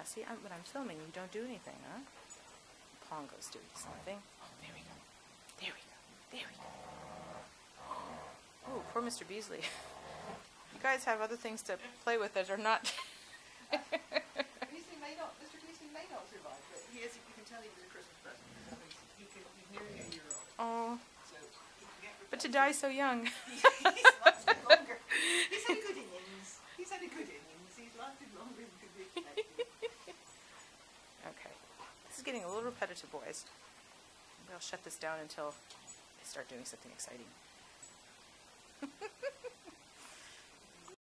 Yeah, see, when I'm filming, you don't do anything, huh? Pongo's doing something. Oh, there we go. There we go. There we go. Oh, poor Mr. Beasley. You guys have other things to play with that are not... Beasley may not, Mr. Beasley may not survive, but he is, you can tell he was a Christmas present. He's nearly a year old. Oh. So he can get But to die so young. he's lasted longer. He's had good innings. He's had a good innings. He's lasted longer than could be expected. Okay. This is getting a little repetitive, boys. Maybe I'll shut this down until I start doing something exciting.